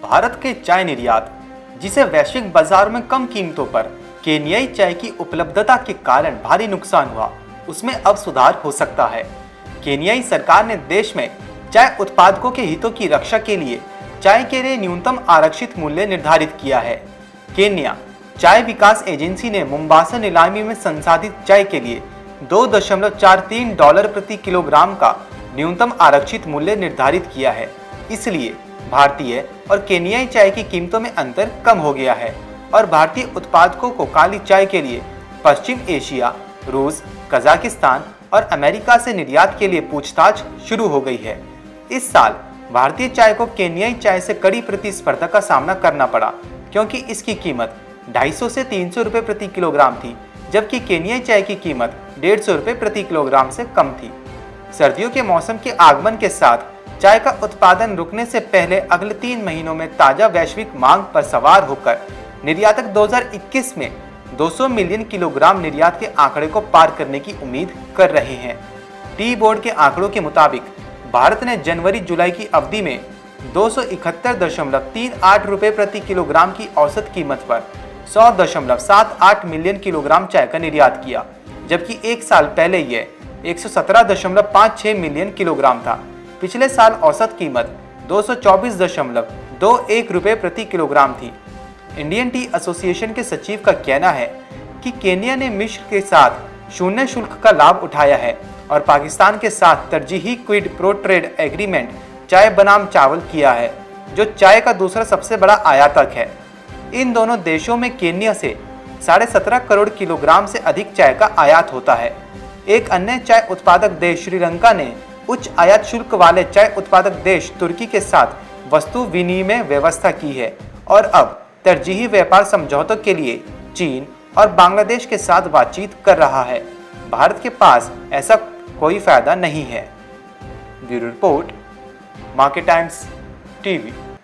भारत के चाय निर्यात, जिसे वैश्विक बाजार में कम कीमतों पर केन्याई चाय की उपलब्धता के कारण भारी नुकसान हुआ, उसमें अब सुधार हो सकता है। केन्याई सरकार ने देश में चाय उत्पादकों के हितों की रक्षा के लिए चाय के लिए न्यूनतम आरक्षित मूल्य निर्धारित किया है। केन्या चाय विकास एजेंसी ने मोम्बासा नीलामी में संसाधित चाय के लिए $2.43 प्रति किलोग्राम का न्यूनतम आरक्षित मूल्य निर्धारित किया है। इसलिए भारतीय और केन्याई चाय की कीमतों में अंतर कम हो गया है और भारतीय उत्पादकों को काली चाय के लिए पश्चिम एशिया, रूस, कजाकिस्तान और अमेरिका से निर्यात के लिए पूछताछ शुरू हो गई है। इस साल भारतीय चाय को केन्याई चाय से कड़ी प्रतिस्पर्धा का सामना करना पड़ा, क्योंकि इसकी कीमत 250 से 300 रुपये प्रति किलोग्राम थी, जबकि केन्याई चाय की कीमत 150 रुपये प्रति किलोग्राम से कम थी। सर्दियों के मौसम के आगमन के साथ चाय का उत्पादन रुकने से पहले अगले 3 महीनों में ताज़ा वैश्विक मांग पर सवार होकर निर्यातक 2021 में 200 मिलियन किलोग्राम निर्यात के आंकड़े को पार करने की उम्मीद कर रहे हैं। टी बोर्ड के आंकड़ों के मुताबिक भारत ने जनवरी-जुलाई की अवधि में 271.38 रुपये प्रति किलोग्राम की औसत कीमत पर 100.78 मिलियन किलोग्राम चाय का निर्यात किया, जबकि एक साल पहले यह 117.56 मिलियन किलोग्राम था। पिछले साल औसत कीमत 224.21 रुपये प्रति किलोग्राम थी। इंडियन टी एसोसिएशन के सचिव का कहना है कि केन्या ने मिस्र के साथ शून्य शुल्क का लाभ उठाया है और पाकिस्तान के साथ तरजीही क्विड प्रो ट्रेड एग्रीमेंट चाय बनाम चावल किया है, जो चाय का दूसरा सबसे बड़ा आयातक है। इन दोनों देशों में केन्या से 17.5 करोड़ किलोग्राम से अधिक चाय का आयात होता है। एक अन्य चाय उत्पादक देश श्रीलंका ने उच्च आयात शुल्क वाले चाय उत्पादक देश तुर्की के साथ वस्तु विनिमय व्यवस्था की है और अब तरजीही व्यापार समझौतों के लिए चीन और बांग्लादेश के साथ बातचीत कर रहा है। भारत के पास ऐसा कोई फायदा नहीं है। Bureau report, market times TV.